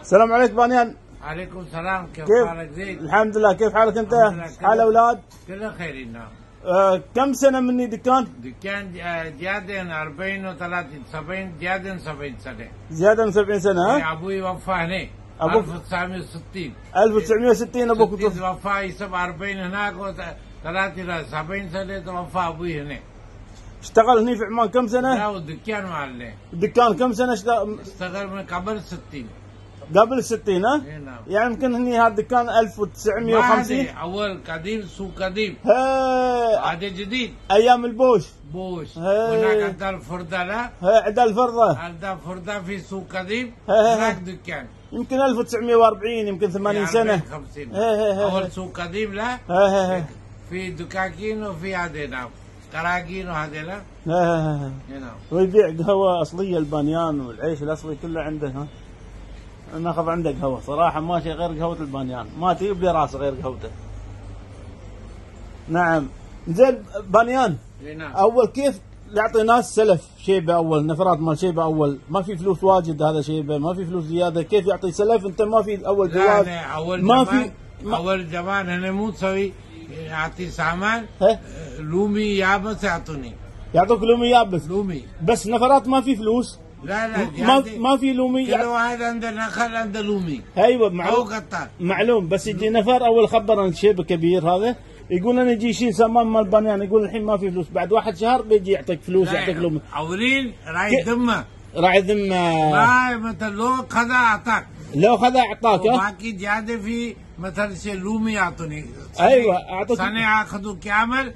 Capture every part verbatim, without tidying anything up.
السلام عليكم بانيان. عليكم السلام. كيف, كيف حالك زين؟ الحمد لله. كيف حالك انت؟ حال اولاد؟ كله خير. نعم. آه كم سنه مني دكان؟ دكان زيادة أربعين وثلاثين سبعين زيادة سبعين سنة. زيادة من سبعين سنة ها؟ ابوي وفى هنا أبوك ألف وتسعمية وستين. ألف وتسعمية وستين ابوك وفى يسب أربعين هناك وثلاثين سبعين سنة توفى ابوي هنا. اشتغل هني في عمان كم سنة؟ لا والدكان معلم. الدكان كم سنة اشتغل؟ اشتغل من قبل ستين. قبل الستين ها؟ نعم. يعني يمكن هني هذا الدكان ألف وتسعمية وخمسين. اول قديم سوق قديم. ها هذا جديد. ايام البوش. بوش. هي. هناك عند الفردة. لا ها عند الفرضة. عند الفردة في سوق قديم. هي. هناك دكان. يمكن ألف وتسعمية وأربعين يمكن ثمانين سنة. خمسين. هي هي هي. اول سوق قديم. لا هي هي. في دكاكين وفي هذا نعم كراكين وهذا. لا هي هي. نعم. ويبيع قهوة أصلية البانيان والعيش الأصلي كله عنده ها. ناخذ عنده قهوة صراحة ماشي غير قهوة البانيان، ما تجيب لي راسه غير قهوته. نعم. زين بانيان. نعم. أول كيف يعطي ناس سلف شيبة أول نفرات مال شيبة أول ما في فلوس واجد هذا شيبة ما في فلوس زيادة كيف يعطي سلف أنت ما في أول جواز أول ما في ما أول زمان أنا مو تسوي يعطي سامان ها؟ لومي يابس يعطوني يعطوك لومي يابس لومي بس نفرات ما في فلوس. لا لا ما ما في لومي. كل واحد عنده نخل عنده لومي. ايوه معلوم قطار معلوم بس يجي نفر اول خبر عن شيب كبير هذا يقول انا يجي يشيل سامان مال بانيان يقول الحين ما في فلوس بعد واحد شهر بيجي يعطيك فلوس يعطيك لومي. اولين راعي ذمه راعي ذمه. ما مثل لو خذ اعطاك لو خذ اعطاك وباقي زياده في مثل شيء لومي يعطوني. ايوه اعطوك سنه اخذوا كامل.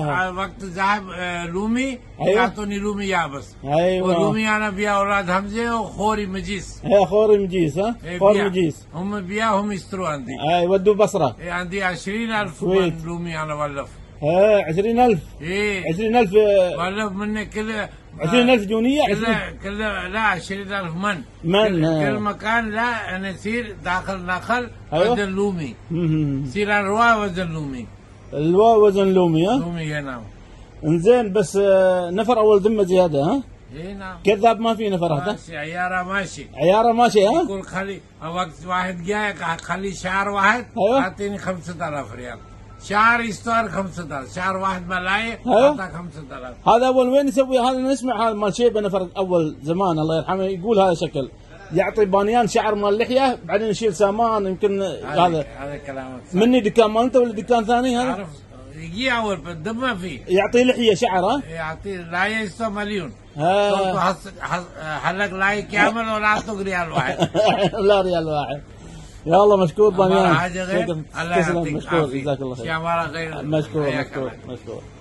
وقت ذهب لومي. أيوة. يعطوني لومي يابس. ايوه ولومي انا بيا اولاد همزه وخوري مجيس. هي خوري مجيس ها؟ خوري مجيس هم بيا هم يشتروا عندي. اي ودوا بصره. اي عندي عشرين ألف من لومي انا ولف. ها عشرين ألف. ايه عشرين ألف ولف مني كل عشرين ألف جونية. كل كل لا عشرين ألف من من كل, كل مكان. لا انا يصير داخل نخل. أيوة. وزن لومي. يصير الروا وزن لومي. الوا وزن لومي ها؟ لومي نعم. انزين بس نفر اول ذمه زياده ها؟ اي نعم. كذاب ما في نفر هذا؟ ماشي عياره ماشي. عياره ماشي ها؟ يقول خلي وقت واحد جاي خلي شهر واحد. ايوه اعطيني خمسة آلاف ريال. شهر يستوى خمسة آلاف. شهر واحد ملاي. ايوه اعطاك خمسة آلاف. هذا اول وين يسوي هذا نسمع هذا مال شيبه نفر اول زمان الله يرحمه يقول هذا شكل يعطي بانيان شعر مال اللحيه بعدين يشيل سامان يمكن هذا هذا كلامك صح. مني دكان مال انت ولا دكان ثاني هذا؟ عارف يجي اول بالدم ما فيه. يعطي لحيه شعر ها؟ يعطي لا يستوى مليون. ها حلق لاي كامل ولا اعطوك ريال واحد. لا ريال واحد. يا الله مشكور بانيان. حاجه غير الله يعطيك مشكور جزاك الله خير. يا غير مشكور مشكور مشكور.